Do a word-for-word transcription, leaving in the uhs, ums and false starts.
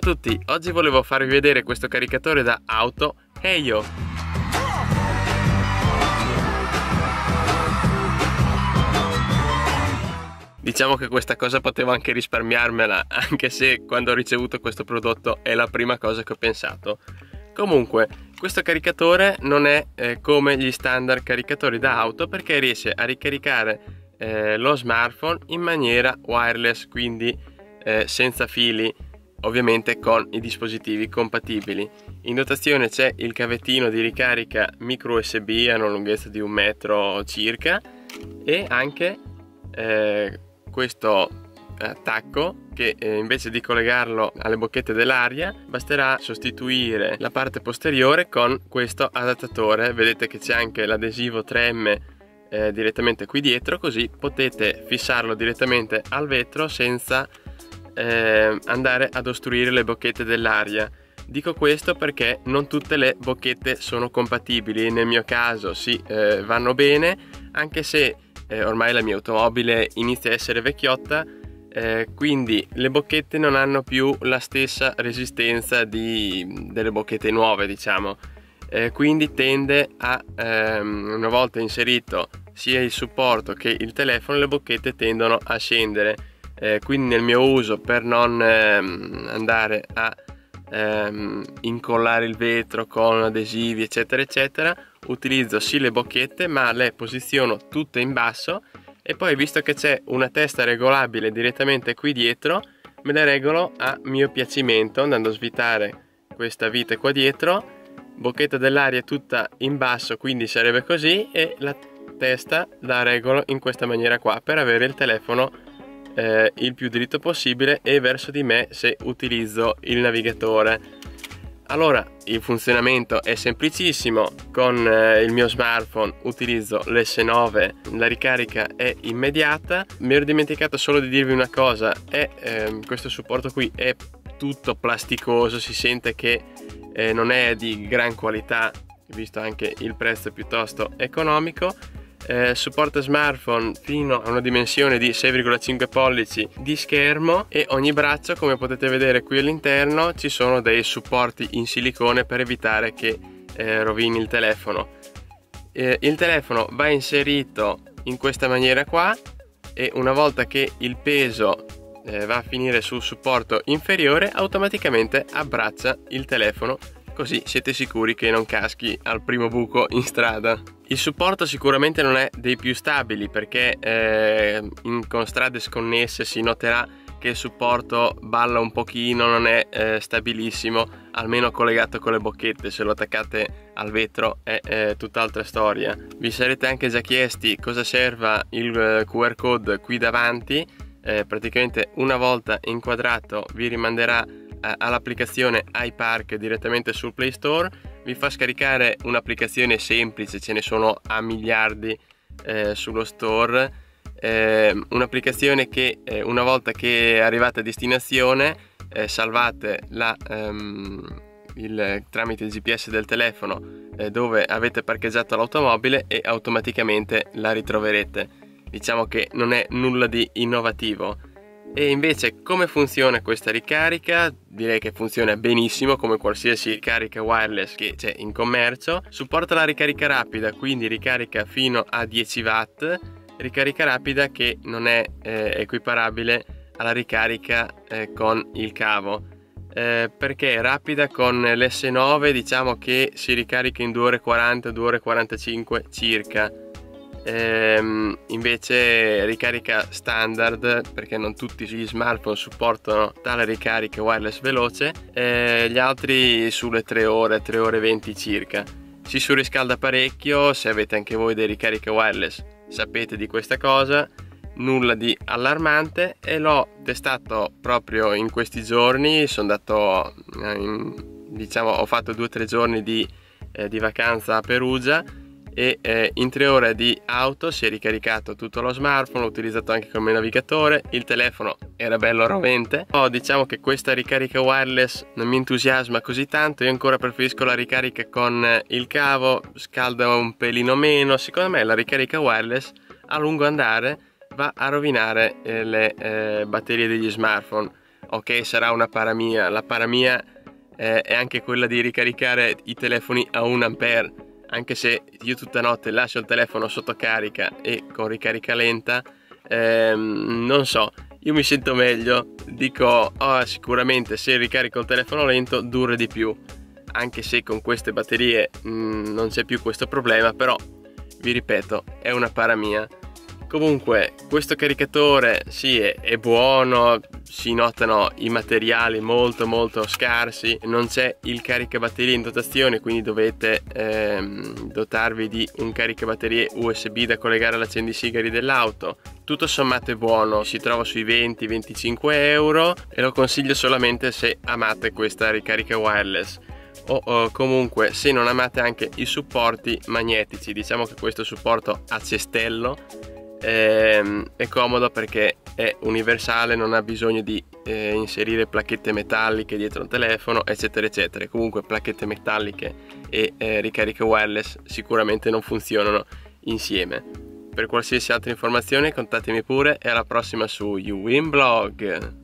a tutti, oggi volevo farvi vedere questo caricatore da auto Heyo. Diciamo che questa cosa potevo anche risparmiarmela, anche se quando ho ricevuto questo prodotto è la prima cosa che ho pensato. Comunque, questo caricatore non è eh, come gli standard caricatori da auto, perché riesce a ricaricare eh, lo smartphone in maniera wireless, quindi eh, senza fili, ovviamente con i dispositivi compatibili. In dotazione c'è il cavettino di ricarica micro U S B a una lunghezza di un metro circa e anche eh, questo attacco che eh, invece di collegarlo alle bocchette dell'aria basterà sostituire la parte posteriore con questo adattatore. Vedete che c'è anche l'adesivo tre M eh, direttamente qui dietro, così potete fissarlo direttamente al vetro senza eh, andare ad ostruire le bocchette dell'aria. Dico questo perché non tutte le bocchette sono compatibili. Nel mio caso sì, eh, vanno bene, anche se eh, ormai la mia automobile inizia a essere vecchiotta, eh, quindi le bocchette non hanno più la stessa resistenza di, delle bocchette nuove, diciamo. Eh, quindi tende a, ehm, una volta inserito sia il supporto che il telefono, le bocchette tendono a scendere. Eh, quindi nel mio uso, per non ehm, andare a ehm, incollare il vetro con adesivi eccetera eccetera, utilizzo sì le bocchette, ma le posiziono tutte in basso e poi, visto che c'è una testa regolabile direttamente qui dietro, me le regolo a mio piacimento andando a svitare questa vite qua dietro. Bocchetta dell'aria tutta in basso, quindi sarebbe così, e la testa la regolo in questa maniera qua per avere il telefono Eh, il più dritto possibile e verso di me se utilizzo il navigatore. Allora, il funzionamento è semplicissimo. Con eh, il mio smartphone utilizzo l'S nove, la ricarica è immediata. Mi ero dimenticato solo di dirvi una cosa: è, eh, questo supporto qui è tutto plasticoso, si sente che eh, non è di gran qualità, visto anche il prezzo piuttosto economico. Eh, supporta smartphone fino a una dimensione di sei virgola cinque pollici di schermo, e ogni braccio, come potete vedere qui all'interno, ci sono dei supporti in silicone per evitare che eh, rovini il telefono. Eh, il telefono va inserito in questa maniera qua, e una volta che il peso eh, va a finire sul supporto inferiore, automaticamente abbraccia il telefono, così siete sicuri che non caschi al primo buco in strada. Il supporto sicuramente non è dei più stabili, perché eh, in, con strade sconnesse si noterà che il supporto balla un pochino, non è eh, stabilissimo, almeno collegato con le bocchette. Se lo attaccate al vetro è eh, tutt'altra storia. Vi sarete anche già chiesti cosa serva il Q R code qui davanti. Eh, praticamente una volta inquadrato vi rimanderà all'applicazione iPark direttamente sul Play Store. Vi fa scaricare un'applicazione semplice, ce ne sono a miliardi eh, sullo store, eh, un'applicazione che eh, una volta che arrivate a destinazione eh, salvate la, um, il, tramite il G P S del telefono eh, dove avete parcheggiato l'automobile, e automaticamente la ritroverete. Diciamo che non è nulla di innovativo. E invece, come funziona questa ricarica? Direi che funziona benissimo, come qualsiasi ricarica wireless che c'è in commercio. Supporta la ricarica rapida, quindi ricarica fino a dieci watt, ricarica rapida che non è eh, equiparabile alla ricarica eh, con il cavo, eh, perché rapida con l'S nove diciamo che si ricarica in due ore e quaranta, due ore e quarantacinque circa. Ehm, invece ricarica standard, perché non tutti gli smartphone supportano tale ricarica wireless veloce, eh, gli altri sulle tre ore, tre ore e venti circa. Si surriscalda parecchio. Se avete anche voi dei ricariche wireless sapete di questa cosa, nulla di allarmante, e l'ho testato proprio in questi giorni. Sono andato in, diciamo ho fatto due o tre giorni di, eh, di vacanza a Perugia, e eh, in tre ore di auto si è ricaricato tutto lo smartphone. L'ho utilizzato anche come navigatore, il telefono era bello rovente. Oh, diciamo che questa ricarica wireless non mi entusiasma così tanto. Io ancora preferisco la ricarica con il cavo, scalda un pelino meno. Secondo me la ricarica wireless a lungo andare va a rovinare eh, le eh, batterie degli smartphone. ok, sarà una paramia, la paramia eh, è anche quella di ricaricare i telefoni a un ampere, anche se io tutta notte lascio il telefono sotto carica e con ricarica lenta, ehm, non so, io mi sento meglio, dico oh, sicuramente se ricarico il telefono lento dura di più, anche se con queste batterie mh, non c'è più questo problema, però vi ripeto, è una paramia. Comunque questo caricatore sì, è, è buono, si notano i materiali molto molto scarsi, non c'è il caricabatterie in dotazione, quindi dovete ehm, dotarvi di un caricabatterie U S B da collegare all'accendisigari dell'auto. Tutto sommato è buono, si trova sui venti venticinque euro e lo consiglio solamente se amate questa ricarica wireless. O, o comunque se non amate anche i supporti magnetici. Diciamo che questo supporto a cestello ehm, è comodo perché è universale, non ha bisogno di eh, inserire placchette metalliche dietro il telefono, eccetera eccetera. Comunque placchette metalliche e eh, ricariche wireless sicuramente non funzionano insieme. Per qualsiasi altra informazione contattemi pure e alla prossima su YouWinBlog.